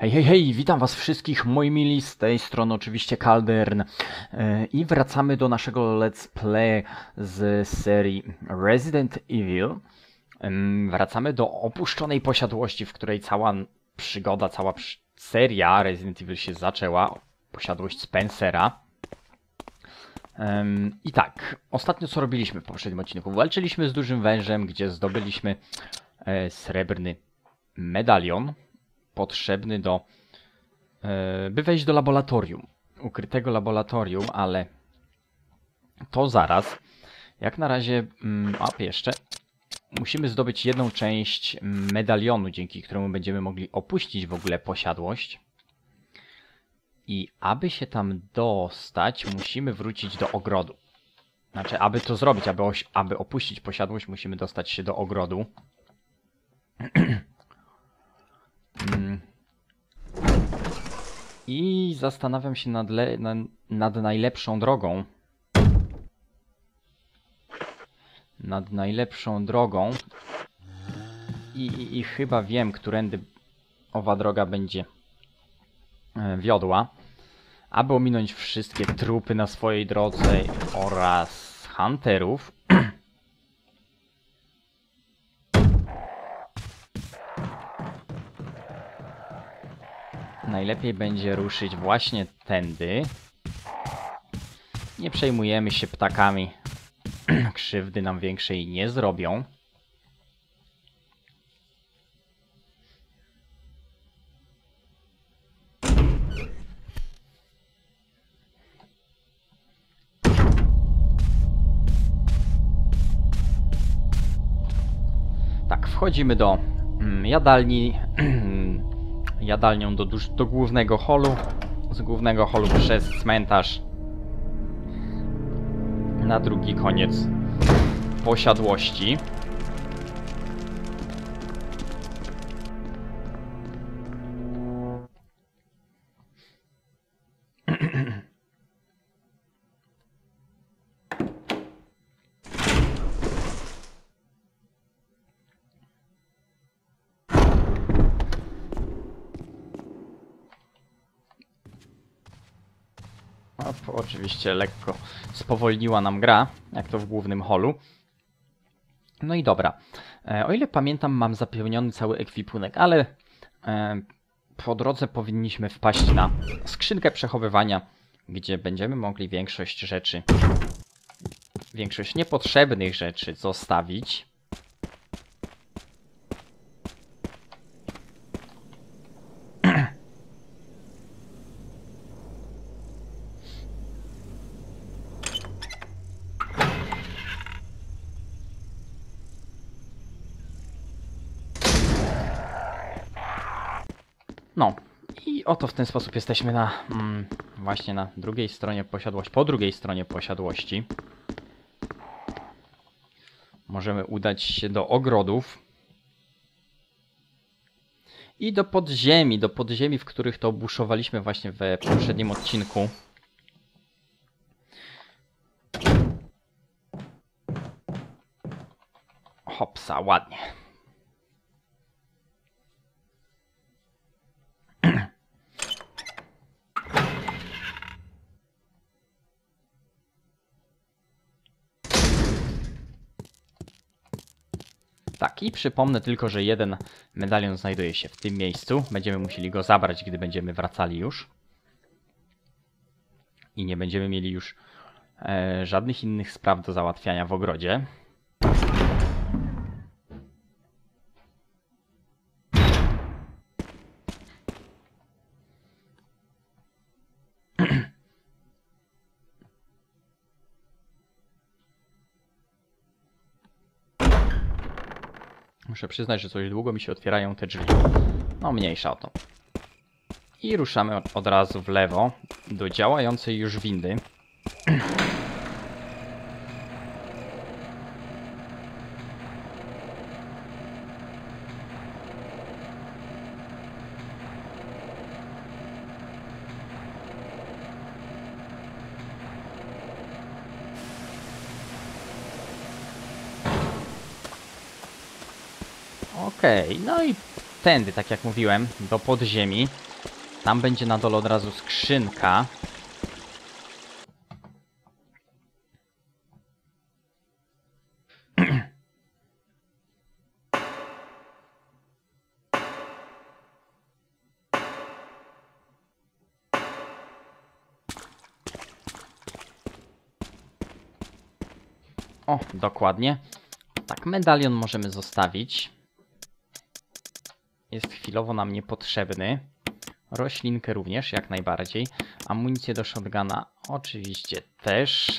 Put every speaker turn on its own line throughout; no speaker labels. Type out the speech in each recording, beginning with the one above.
Hej, hej, hej, witam was wszystkich, moi mili, z tej strony oczywiście Caldern i wracamy do naszego let's play z serii Resident Evil. Wracamy do opuszczonej posiadłości, w której cała przygoda, cała seria Resident Evil się zaczęła, posiadłość Spencera. I tak, ostatnio co robiliśmy w poprzednim odcinku? Walczyliśmy z dużym wężem, gdzie zdobyliśmy srebrny medalion potrzebny by wejść do laboratorium, ukrytego laboratorium, ale to zaraz. Jak na razie, jeszcze musimy zdobyć jedną część medalionu, dzięki któremu będziemy mogli opuścić w ogóle posiadłość. I aby się tam dostać, musimy wrócić do ogrodu. Znaczy, aby to zrobić, aby opuścić posiadłość, musimy dostać się do ogrodu. I zastanawiam się nad najlepszą drogą. Nad najlepszą drogą. I chyba wiem, którędy owa droga będzie wiodła. Aby ominąć wszystkie trupy na swojej drodze oraz hunterów. Najlepiej będzie ruszyć właśnie tędy. Nie przejmujemy się ptakami. Krzywdy nam większej nie zrobią. Tak, wchodzimy do jadalni. Jadalnią do głównego holu. Z głównego holu przez cmentarz na drugi koniec posiadłości. Oczywiście lekko spowolniła nam gra, jak to w głównym holu. No i dobra. O ile pamiętam, mam zapełniony cały ekwipunek, ale po drodze powinniśmy wpaść na skrzynkę przechowywania, gdzie będziemy mogli większość niepotrzebnych rzeczy zostawić. No i oto w ten sposób jesteśmy właśnie na drugiej stronie posiadłości, po drugiej stronie posiadłości. Możemy udać się do ogrodów i do podziemi, w których to buszowaliśmy właśnie w poprzednim odcinku. Hopsa, ładnie. Tak, i przypomnę tylko, że jeden medalion znajduje się w tym miejscu. Będziemy musieli go zabrać, gdy będziemy wracali już. I nie będziemy mieli już żadnych innych spraw do załatwiania w ogrodzie. Muszę przyznać, że coś długo mi się otwierają te drzwi. No, mniejsza o to. I ruszamy od razu w lewo do działającej już windy. Okej, no i tędy, tak jak mówiłem, do podziemi. Tam będzie na dole od razu skrzynka. O, dokładnie. Tak, medalion możemy zostawić. Jest chwilowo nam niepotrzebny. Roślinkę również, jak najbardziej. Amunicję do shotguna oczywiście też.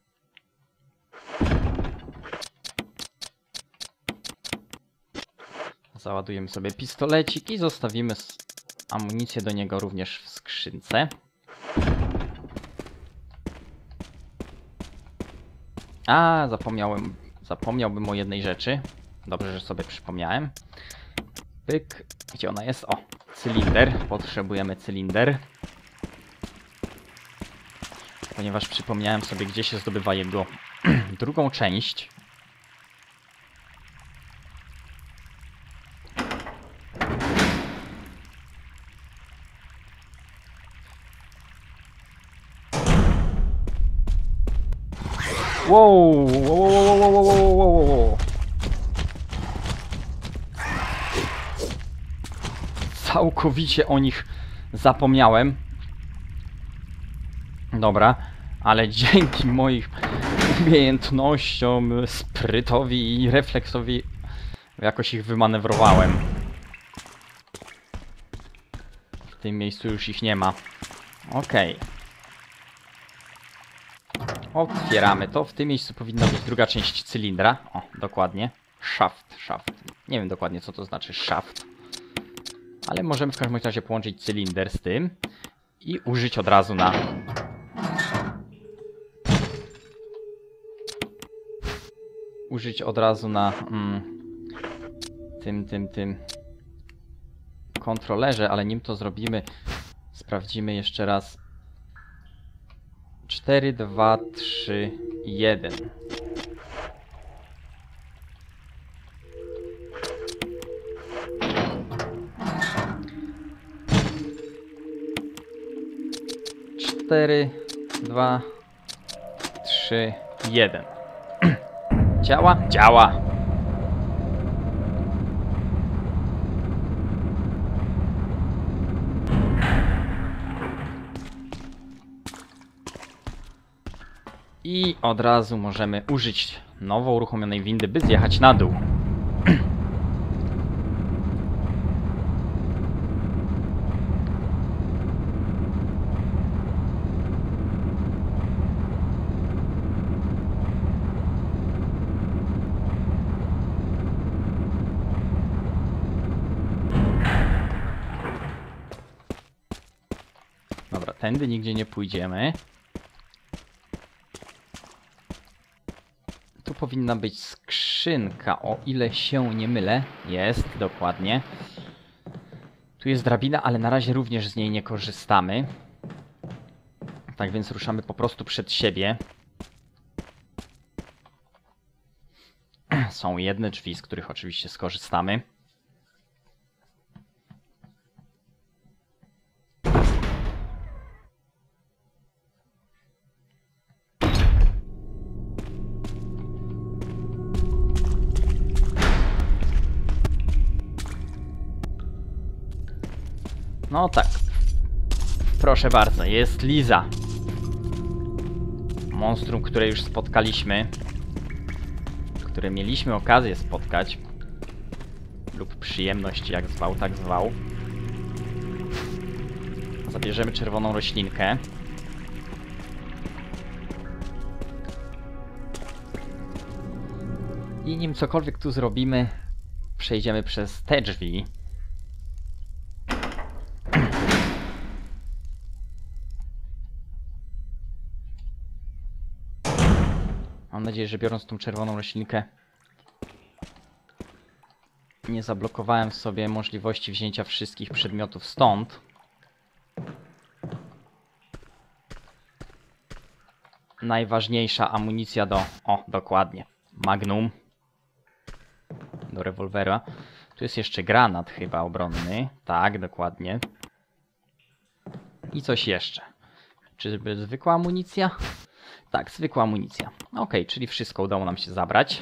Załadujemy sobie pistolecik i zostawimy amunicję do niego również w skrzynce. A, zapomniałbym o jednej rzeczy. Dobrze, że sobie przypomniałem. Pyk. Gdzie ona jest? O, cylinder. Potrzebujemy cylinder. Ponieważ przypomniałem sobie, gdzie się zdobywa jego drugą część. Wow, wow. Całkowicie o nich zapomniałem. Dobra, ale dzięki moim umiejętnościom, sprytowi i refleksowi jakoś ich wymanewrowałem. W tym miejscu już ich nie ma. Okej. Otwieramy to. W tym miejscu powinna być druga część cylindra. O, dokładnie. Szaft. Nie wiem dokładnie, co to znaczy szaft. Ale możemy w każdym razie połączyć cylinder z tym i użyć od razu na... tym kontrolerze, ale nim to zrobimy, sprawdzimy jeszcze raz. 4, 2, 3, 1. Cztery, 2, 3, 1. Działa? Działa! I od razu możemy użyć nowo uruchomionej windy, by zjechać na dół. Dobra, tędy nigdzie nie pójdziemy. Tu powinna być skrzynka, o ile się nie mylę. Jest, dokładnie. Tu jest drabina, ale na razie również z niej nie korzystamy. Tak więc ruszamy po prostu przed siebie. Są jedne drzwi, z których oczywiście skorzystamy. No tak. Proszę bardzo, jest Liza. Monstrum, które już spotkaliśmy. Które mieliśmy okazję spotkać. Lub przyjemność, jak zwał, tak zwał. Zabierzemy czerwoną roślinkę. I nim cokolwiek tu zrobimy, przejdziemy przez te drzwi. Mam nadzieję, że biorąc tą czerwoną roślinkę nie zablokowałem sobie możliwości wzięcia wszystkich przedmiotów stąd. Najważniejsza amunicja do... O, dokładnie. Magnum. Do rewolwera. Tu jest jeszcze granat chyba obronny. Tak, dokładnie. I coś jeszcze. Czyżby zwykła amunicja? Tak, zwykła amunicja. Ok, czyli wszystko udało nam się zabrać.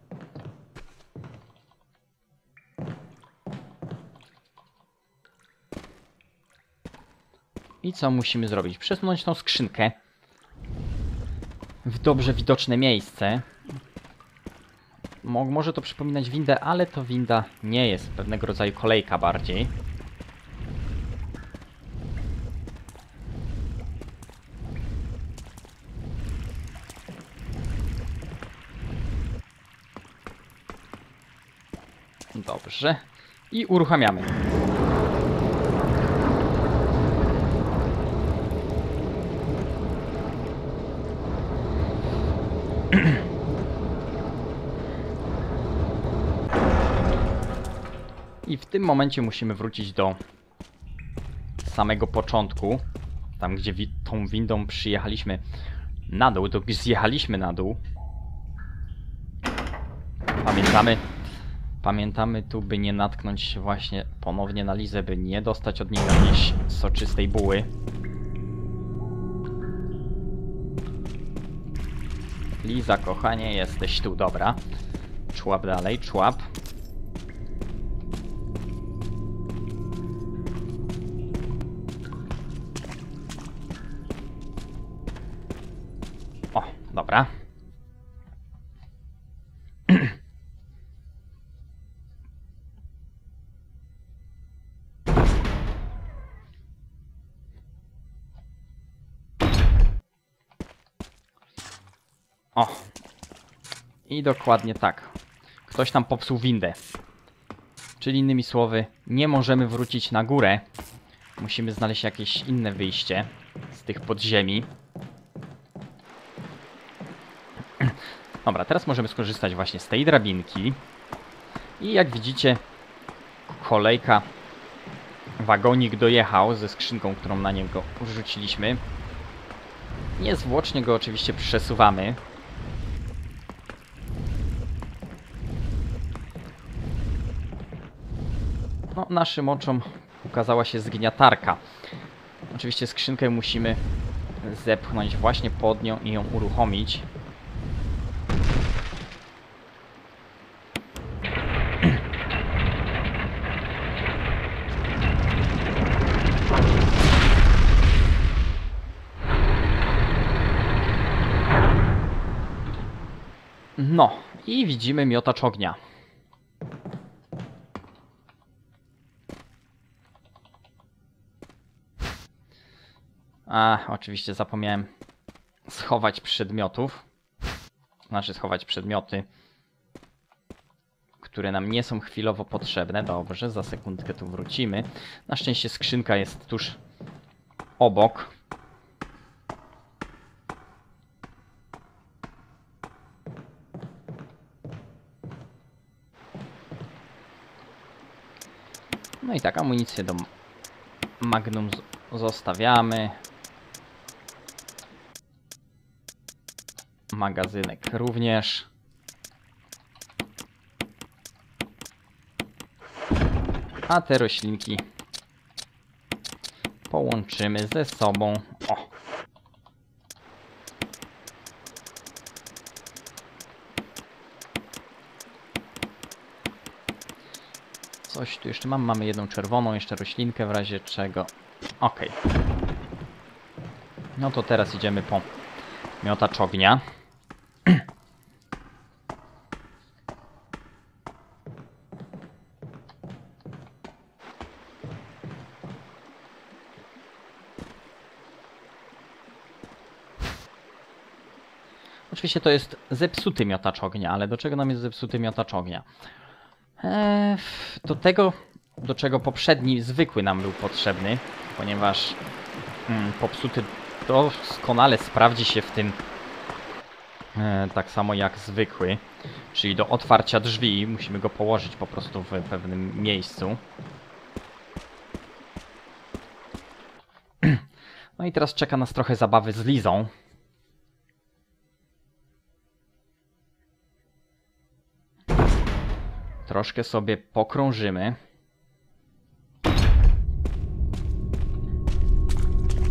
I co musimy zrobić? Przesunąć tą skrzynkę w dobrze widoczne miejsce. Może to przypominać windę, ale to winda nie jest. Pewnego rodzaju kolejka bardziej. Dobrze. I uruchamiamy. I w tym momencie musimy wrócić do samego początku. Tam, gdzie tą windą przyjechaliśmy na dół, to zjechaliśmy na dół. Pamiętamy tu, by nie natknąć się właśnie ponownie na Lizę, by nie dostać od niej jakiejś soczystej buły. Liza, kochanie, jesteś tu, dobra. Człap dalej, człap. O, dobra. O. I dokładnie tak. Ktoś nam popsuł windę. Czyli innymi słowy, nie możemy wrócić na górę. Musimy znaleźć jakieś inne wyjście z tych podziemi. Dobra, teraz możemy skorzystać właśnie z tej drabinki. I jak widzicie, kolejka, wagonik dojechał ze skrzynką, którą na niego rzuciliśmy. Niezwłocznie go oczywiście przesuwamy. No, naszym oczom ukazała się zgniatarka. Oczywiście skrzynkę musimy zepchnąć właśnie pod nią i ją uruchomić. No, i widzimy miotacz ognia. Oczywiście zapomniałem schować przedmiotów. Znaczy schować przedmioty, które nam nie są chwilowo potrzebne. Dobrze, za sekundkę tu wrócimy. Na szczęście skrzynka jest tuż obok. No i tak, amunicję do Magnum zostawiamy. Magazynek również. A te roślinki połączymy ze sobą. O! Coś tu jeszcze mam. Mamy jedną czerwoną, jeszcze roślinkę w razie czego. Ok. No to teraz idziemy po miotacz ognia. Oczywiście to jest zepsuty miotacz ognia, ale do czego nam jest zepsuty miotacz ognia? Do tego, do czego poprzedni zwykły nam był potrzebny, ponieważ popsuty doskonale sprawdzi się w tym tak samo jak zwykły, czyli do otwarcia drzwi musimy go położyć po prostu w pewnym miejscu. No i teraz czeka nas trochę zabawy z Lizą. Troszkę sobie pokrążymy.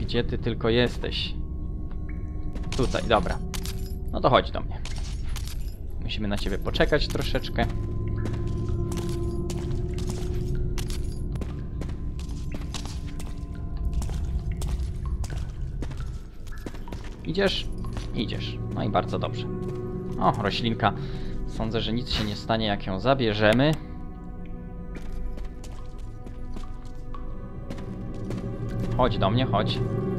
Gdzie ty tylko jesteś? Tutaj, dobra. No to chodź do mnie. Musimy na ciebie poczekać troszeczkę. Idziesz? Idziesz. No i bardzo dobrze. O, roślinka. Sądzę, że nic się nie stanie, jak ją zabierzemy. Chodź do mnie, chodź.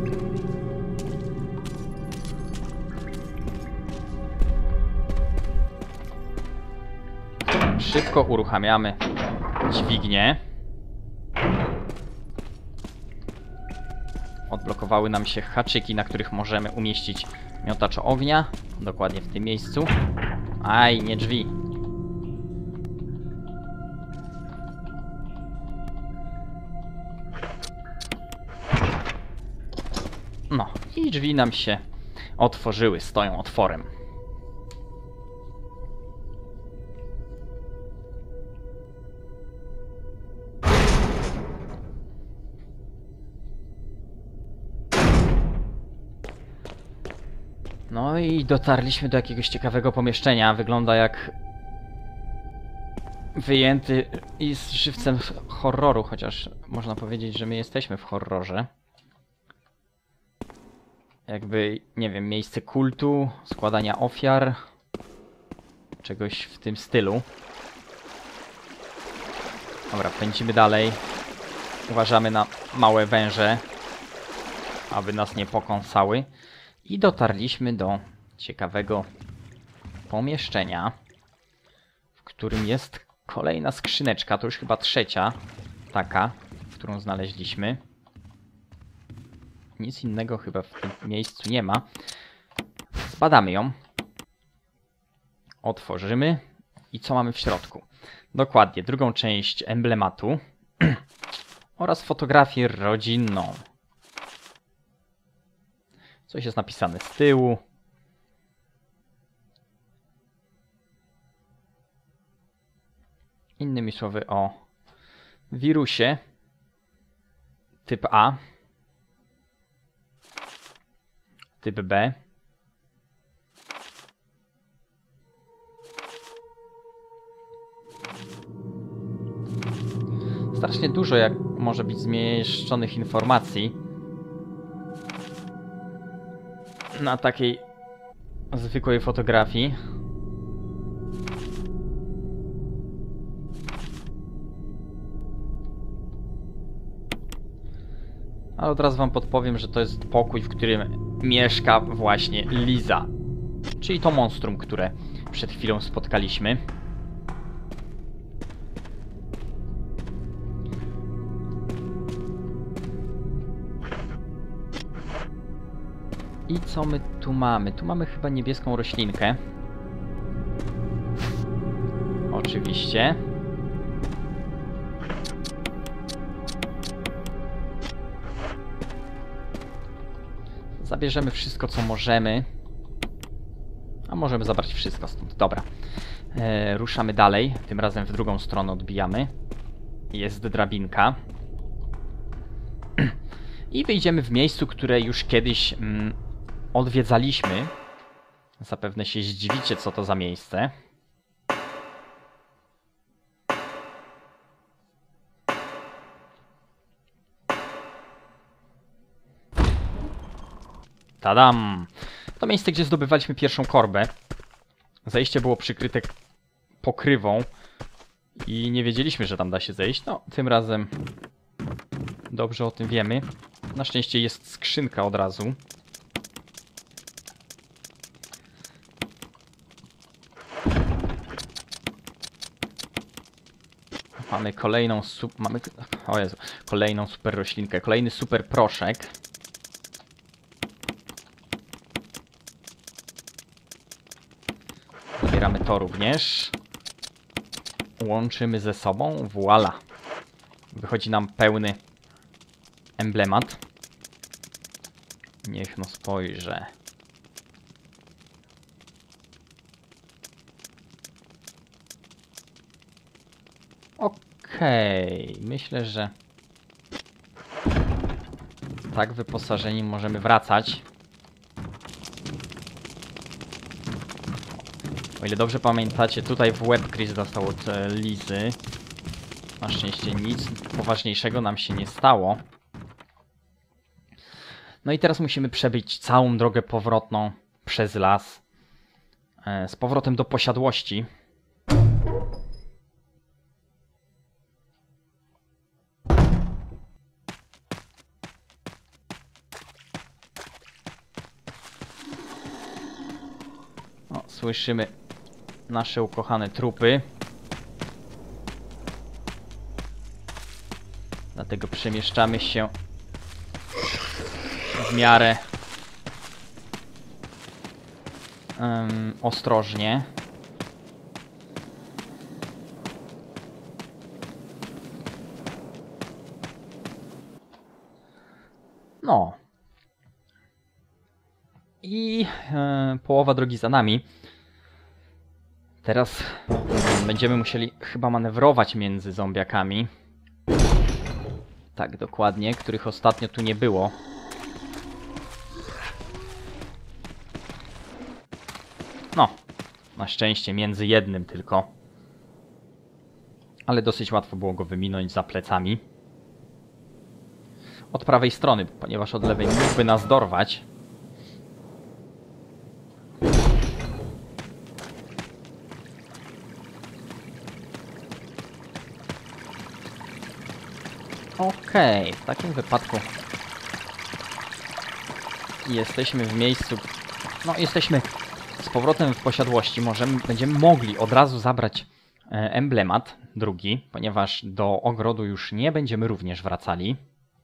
Szybko uruchamiamy dźwignię. Odblokowały nam się haczyki, na których możemy umieścić miotacz ognia. Dokładnie w tym miejscu. Aj, nie drzwi. No, i drzwi nam się otworzyły, stoją otworem. No i dotarliśmy do jakiegoś ciekawego pomieszczenia. Wygląda jak wyjęty i z żywcem horroru, chociaż można powiedzieć, że my jesteśmy w horrorze. Jakby, nie wiem, miejsce kultu, składania ofiar, czegoś w tym stylu. Dobra, pędzimy dalej. Uważamy na małe węże, aby nas nie pokąsały. I dotarliśmy do ciekawego pomieszczenia, w którym jest kolejna skrzyneczka. To już chyba trzecia taka, którą znaleźliśmy. Nic innego chyba w tym miejscu nie ma. Zbadamy ją. Otworzymy. I co mamy w środku? Dokładnie, drugą część emblematu oraz fotografię rodzinną. Coś jest napisane z tyłu. Innymi słowy o wirusie typ A, typ B, strasznie dużo jak może być zmieszczonych informacji na takiej zwykłej fotografii. Ale od razu wam podpowiem, że to jest pokój, w którym mieszka właśnie Liza. Czyli to monstrum, które przed chwilą spotkaliśmy. I co my tu mamy? Tu mamy chyba niebieską roślinkę. Oczywiście. Zabierzemy wszystko, co możemy. A możemy zabrać wszystko stąd. Dobra. Ruszamy dalej. Tym razem w drugą stronę odbijamy. Jest drabinka. I wyjdziemy w miejscu, które już kiedyś odwiedzaliśmy. Zapewne się zdziwicie, co to za miejsce. Tadam! To miejsce, gdzie zdobywaliśmy pierwszą korbę. Zejście było przykryte pokrywą i nie wiedzieliśmy, że tam da się zejść. No, tym razem dobrze o tym wiemy. Na szczęście jest skrzynka od razu. Mamy kolejną kolejną super roślinkę, kolejny super proszek. Zabieramy to również. Łączymy ze sobą. Voila. Wychodzi nam pełny emblemat. Niech no spojrzę. Okej, myślę, że Tak wyposażeni możemy wracać. O ile dobrze pamiętacie, tutaj w łeb Chris dostał od Lizy. Na szczęście nic poważniejszego nam się nie stało. No i teraz musimy przebyć całą drogę powrotną przez las. Z powrotem do posiadłości. O, słyszymy nasze ukochane trupy. Dlatego przemieszczamy się w miarę ostrożnie. No. I połowa drogi za nami. Teraz będziemy musieli chyba manewrować między zombiakami. Tak, dokładnie, których ostatnio tu nie było. No, na szczęście między jednym tylko. Ale dosyć łatwo było go wyminąć za plecami. Od prawej strony, ponieważ od lewej mógłby nas dorwać. Okej, w takim wypadku jesteśmy w miejscu, no jesteśmy z powrotem w posiadłości. Będziemy mogli od razu zabrać emblemat drugi, ponieważ do ogrodu już nie będziemy również wracali.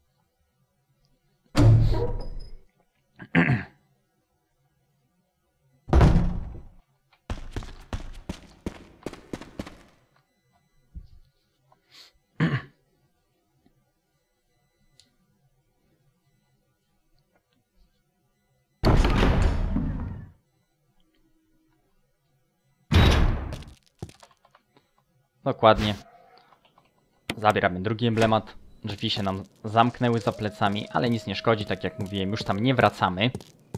Dokładnie. Zabieramy drugi emblemat. Drzwi się nam zamknęły za plecami, ale nic nie szkodzi, tak jak mówiłem, już tam nie wracamy.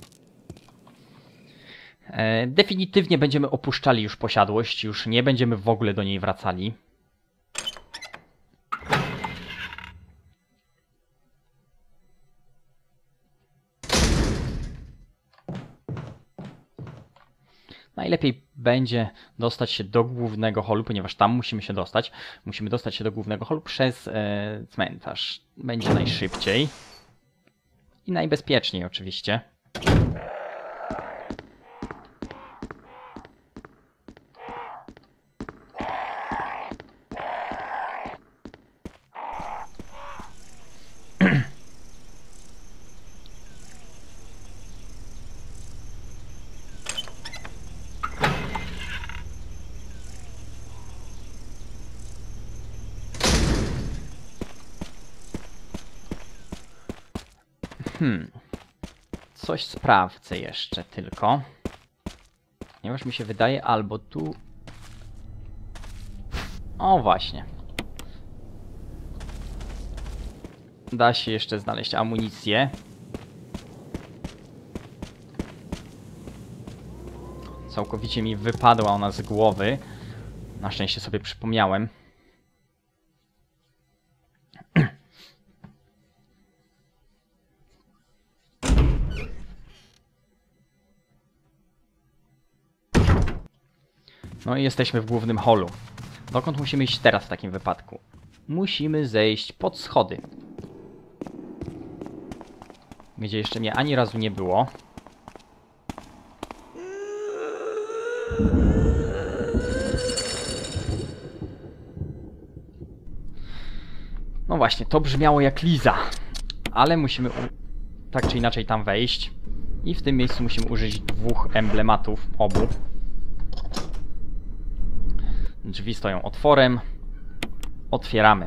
Definitywnie będziemy opuszczali już posiadłość, już nie będziemy w ogóle do niej wracali. Najlepiej będzie dostać się do głównego holu, ponieważ tam musimy się dostać. Musimy dostać się do głównego holu przez cmentarz. Będzie najszybciej. I najbezpieczniej oczywiście. Coś sprawdzę jeszcze tylko. Ponieważ mi się wydaje, albo tu... O właśnie. Da się jeszcze znaleźć amunicję. Całkowicie mi wypadła ona z głowy. Na szczęście sobie przypomniałem. No i jesteśmy w głównym holu. Dokąd musimy iść teraz w takim wypadku? Musimy zejść pod schody. Gdzie jeszcze mnie ani razu nie było. No właśnie, to brzmiało jak Liza. Ale musimy tak czy inaczej tam wejść. I w tym miejscu musimy użyć dwóch emblematów, obu. Drzwi stoją otworem. Otwieramy.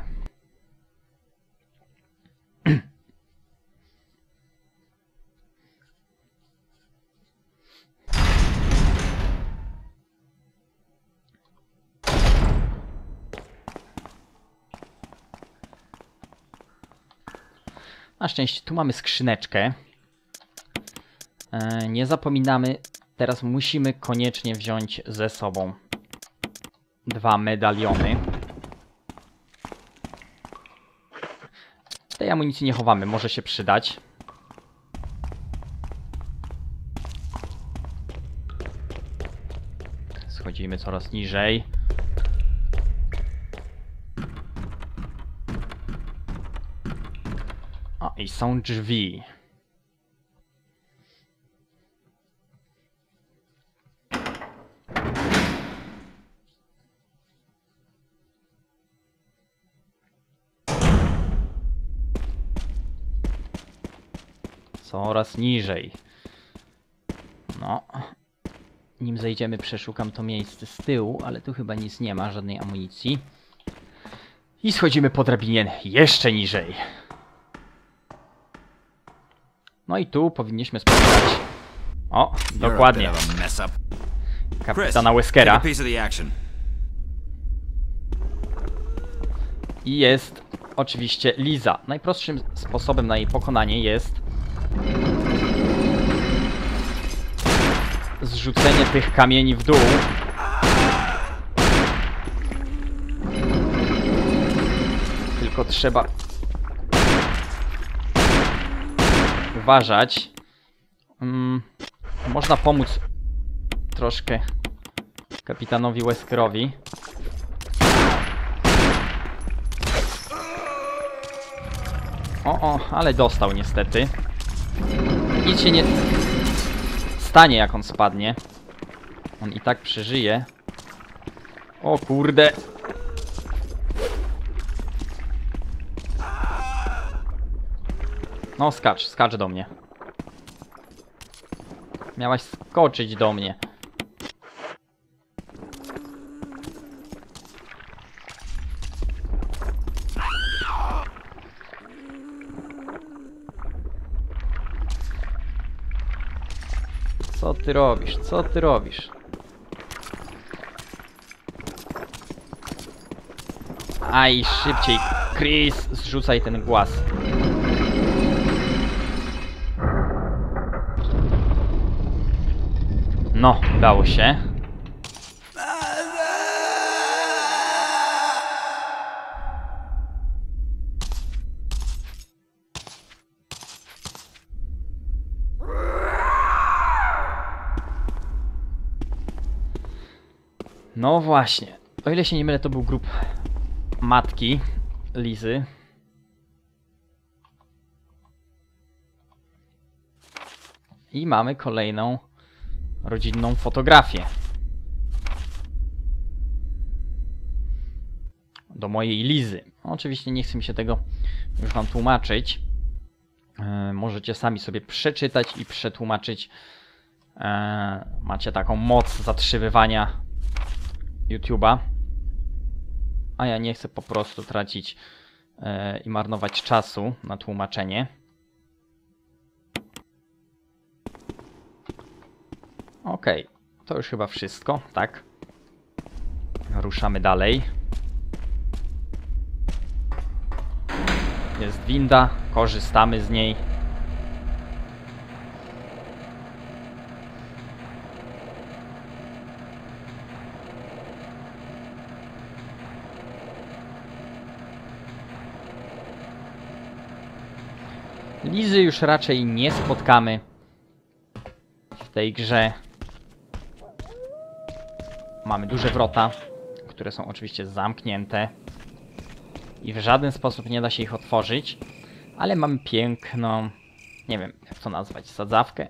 Na szczęście tu mamy skrzyneczkę. Nie zapominamy, teraz musimy koniecznie wziąć ze sobą 2 medaliony. Tej amunicji nie chowamy, może się przydać. Schodzimy coraz niżej. O, i są drzwi. Coraz niżej. No. Nim zejdziemy, przeszukam to miejsce z tyłu, ale tu chyba nic nie ma, żadnej amunicji. I schodzimy po drabinie jeszcze niżej. No i tu powinniśmy spotkać... O, dokładnie. Kapitana Weskera. I jest oczywiście Liza. Najprostszym sposobem na jej pokonanie jest zrzucenie tych kamieni w dół. Tylko trzeba uważać. Można pomóc troszkę kapitanowi Weskerowi. O, ale dostał niestety. Nic się nie stanie, jak on spadnie. On i tak przeżyje. O kurde. No skacz do mnie. Miałaś skoczyć do mnie. Co ty robisz? Co ty robisz? Aj, szybciej, Chris, zrzucaj ten głaz. No, udało się. No właśnie. O ile się nie mylę, to był grób matki Lizy. I mamy kolejną rodzinną fotografię. Do mojej Lizy. Oczywiście nie chcę mi się tego już wam tłumaczyć. Możecie sami sobie przeczytać i przetłumaczyć. Macie taką moc zatrzymywania YouTube'a. A ja nie chcę po prostu tracić i marnować czasu na tłumaczenie. Okej, to już chyba wszystko, tak? Ruszamy dalej. Jest winda, korzystamy z niej. Lizy już raczej nie spotkamy w tej grze. Mamy duże wrota, które są oczywiście zamknięte i w żaden sposób nie da się ich otworzyć, ale mamy piękną, nie wiem jak to nazwać, sadzawkę.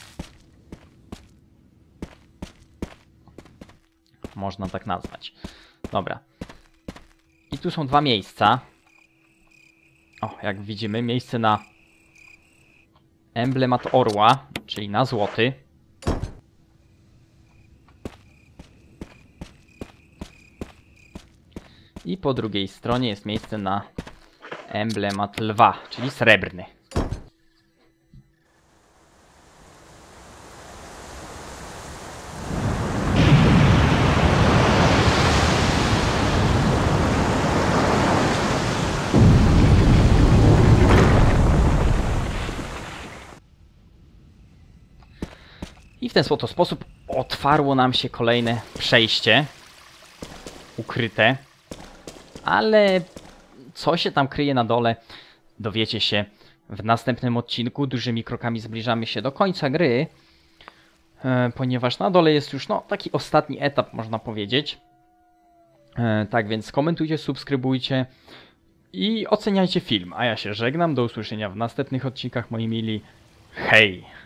Można tak nazwać. Dobra. I tu są 2 miejsca. O, jak widzimy, miejsce na emblemat orła, czyli na złoty. I po drugiej stronie jest miejsce na emblemat lwa, czyli srebrny. ten oto sposób otwarło nam się kolejne przejście ukryte, ale co się tam kryje na dole, dowiecie się w następnym odcinku. Dużymi krokami zbliżamy się do końca gry, ponieważ na dole jest już taki ostatni etap, można powiedzieć. Tak więc komentujcie, subskrybujcie i oceniajcie film. A ja się żegnam, do usłyszenia w następnych odcinkach, moi mili. Hej!